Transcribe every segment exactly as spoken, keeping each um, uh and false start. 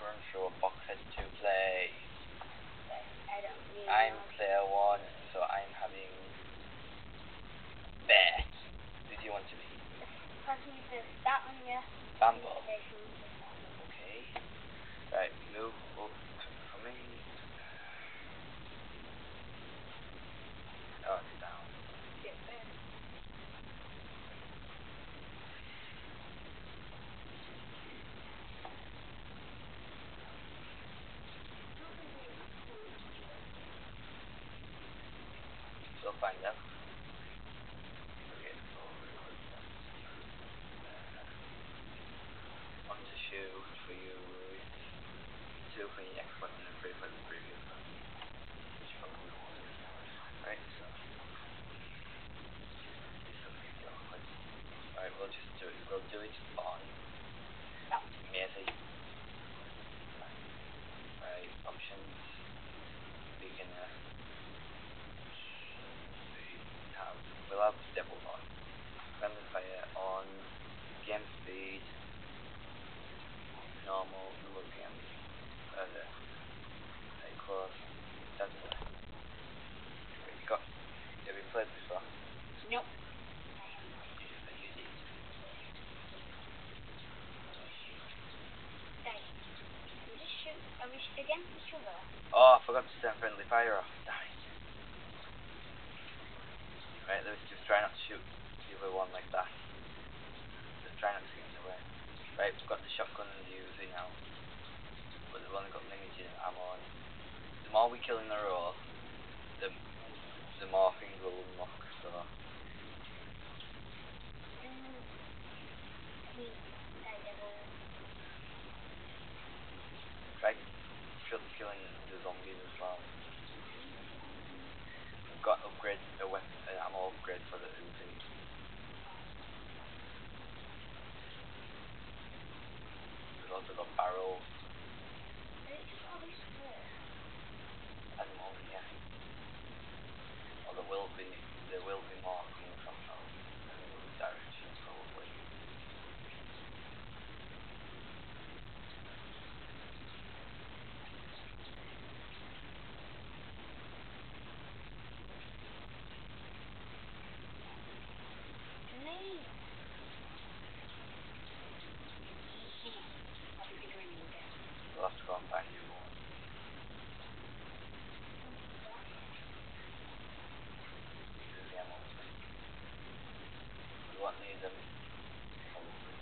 run through a Boxhead to play. I don't really I'm know. player one, so I'm having Bear. Who do you want to be? Press me to start on your Bambo. station. Okay. Right, move up for me. Oh, it's down. Get there. We'll find out. One to shoot for you, two for your next one, and three for the previous one. Which you probably know what it is. Right, so. Right, we'll just do it. We'll do it on Maisie. Right, options. Beginner. Have, we'll have Devil on. Friendly fire on. Game speed. Normal, number of games. Further. Very close. That's the way. Right, you got. Have you played before? Nope. You just said you did. Dang. We just shoot. Are we against each other? Oh, I forgot to turn friendly fire off. Damn it. Right, let's just try not to shoot the other one like that. Just try not to get in the way. Right, we've got the shotgun and the Uzi now. But they've only got limited ammo on. The more we kill in a row, the the more things will unlock, so. Mm. We die devil. Try kill, killing the zombies as well. We've got upgrade, a weapon, an ammo upgrade for the Uzi. We've also got barrels. It's all this way. At the moment, yeah. Well, there will be, there will be more coming from those directions, probably. Me. I'll be figuring it out. We'll have to go and find you one. Use the ammo. We won't need them. Probably.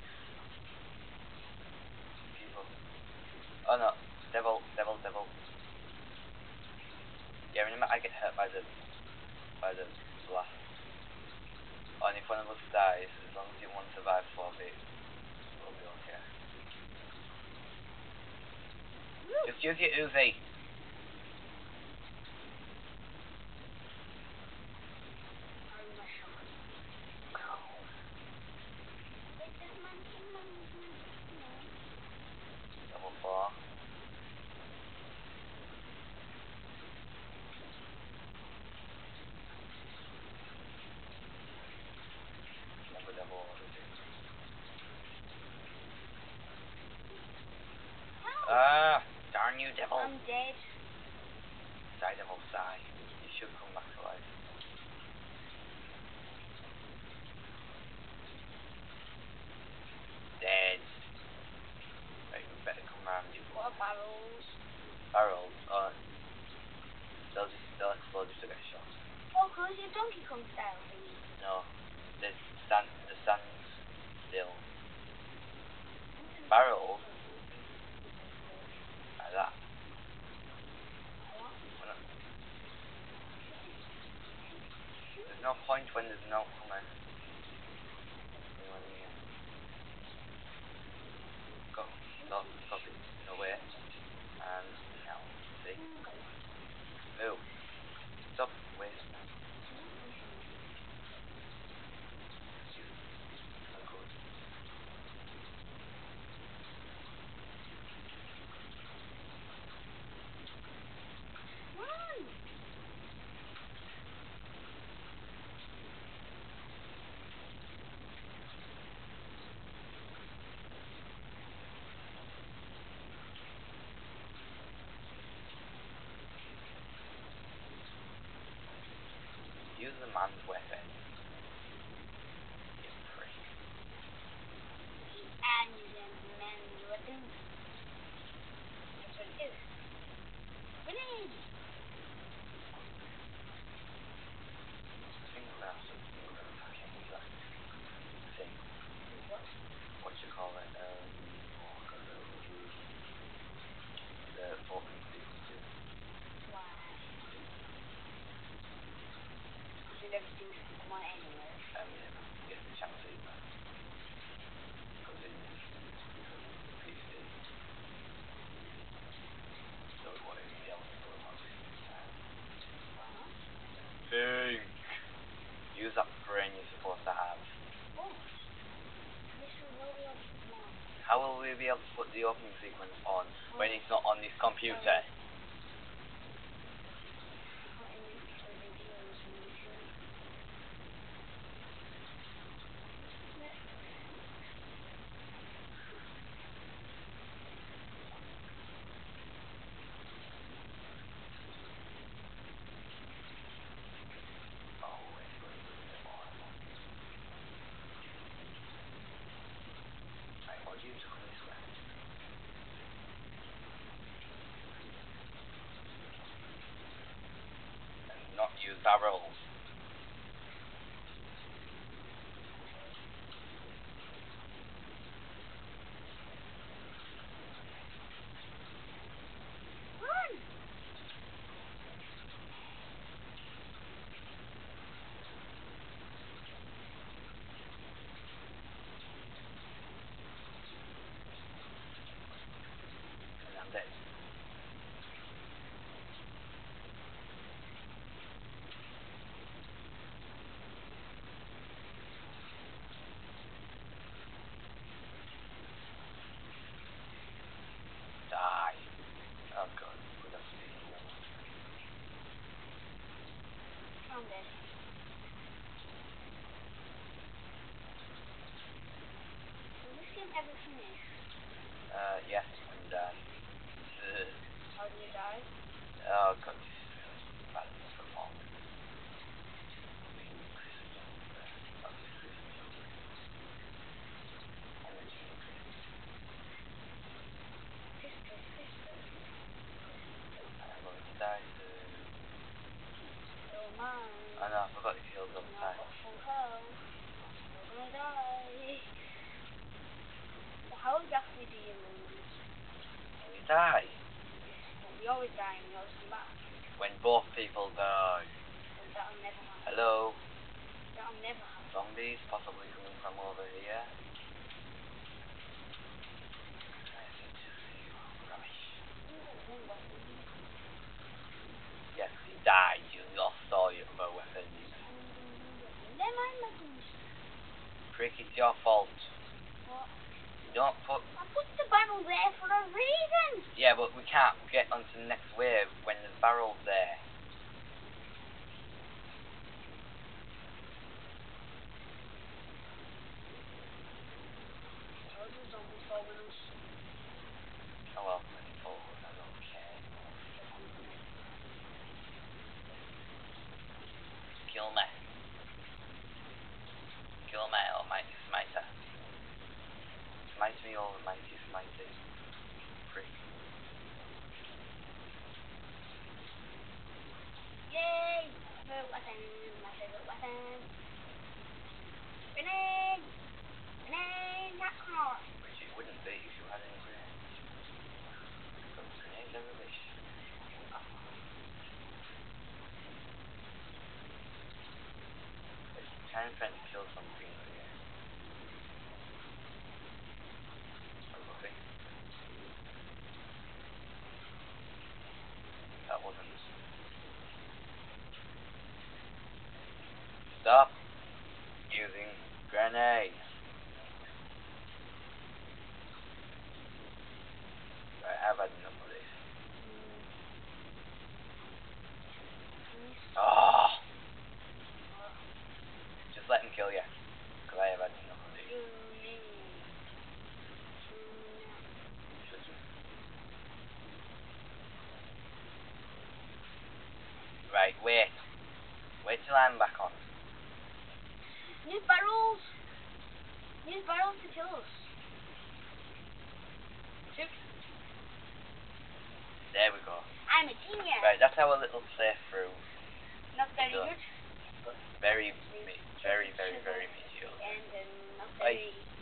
People. Oh no, devil, devil, devil. Yeah, remember I get hurt by the by the blast. Oh, and if one of us dies, as long as you one survives for a bit, we'll be okay. Woo. Just use your Uzi. I'm a shaman. It's a monkey, monkey, monkey. Level four. Never devil ordered it. Ah, darn you, devil. I'm dead. Die, devil, die. You should come back to life. Dead. Right, we better come round you. What are barrels? Barrels, oh, they'll just, they'll explode if they get shot. Oh, cause your Donkey Kong style thing. No, the stand, the stands still. Barrels, like that. What? We're not- There's no point when there's no command. Anyone near. Go, go, go a bit away. And now, see? Move. Stop, wait. Good. Run! man's weapon. You prick. And then man's weapon. That's what it is. Grenade! I think we're gonna have to we're gonna fucking use that thing. What? What do you call it? Um, oh god, uh, the opening sequences. Why? Because you never do one anyway. Um, yeah, get the chance to use that. Because in P C, so what is the element of the Uh-huh. Think! Use that brain you're supposed to have. Oh. This is really up now. How will we be able to put the opening sequence on when it's not on this computer? How in the videos and YouTube. Oh, wait, wait, wait, wait, more. Right, what do you do this way? And not use barrels. Run! And I'm dead. Die. Oh god, we got to be here. I'm dead. Will this game ever finish? Uh, yes, and die. How do you die? Oh god, this is really bad performance. Pistol, pistol. I'm going to die soon. Oh man. Oh no, I forgot the kills all the Now time. got full health. We're gonna die. So how exactly do you lose? When you die, Well, we always die and we always come back. when both people die. And that'll never happen. Hello, That'll never happen. zombies possibly coming from over here. Rubbish. Ooh, one weapon. Yes, you died, you lost all your other weapons. They're my weapons. Prick, it's your fault. What? You don't put... I put the barrel there for a reason. Yeah, but we can't get onto the next wave when there's barrels there. Told you zombies following us. Oh well, I can follow us, I don't care. Kill me. Kill me, almighty smiter. Smite me, almighty smiter. Prick. Yay! My favorite weapon. My favorite weapon. Grenade! Grenade! Not car. Which it wouldn't be if you had any grenades. Because grenades are rubbish. It's time trying to kill something over here. Oh, okay. That wasn't. Stop using grenades. Right, I've had enough of this. Oh! Just let him kill you. Because I have had enough of this. Shouldn't. Right, wait. Wait. Wait till I'm back on. Use barrels. Use barrels to kill us. Shoot. There we go. I'm a genius. Right, that's our little playthrough. Not very So, good. But Very, me- very, very, very mediocre. and um, not Right. very.